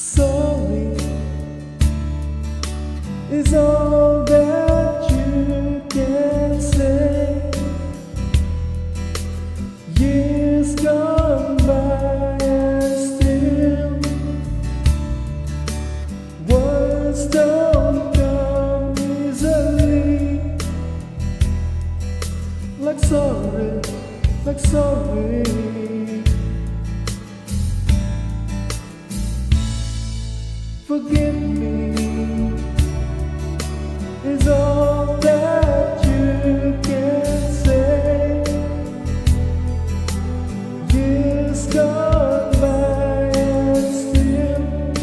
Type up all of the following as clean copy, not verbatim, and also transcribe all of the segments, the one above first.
Sorry is all that you can say. Years gone by and still words don't come easily. Like sorry, like sorry. Forgive me is all that you can say. Years gone by and still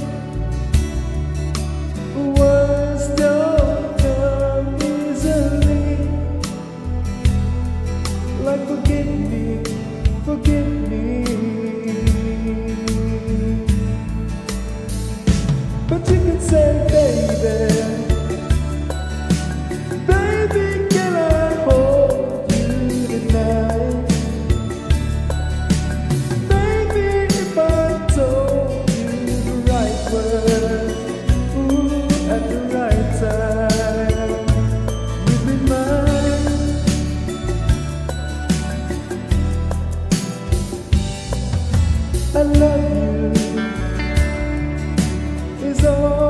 words don't come easily. Like forgive me, forgive me. But you can say, baby, can I hold you tonight? Maybe if I told you the right words, ooh, at the right time, you'd be mine. I love you is all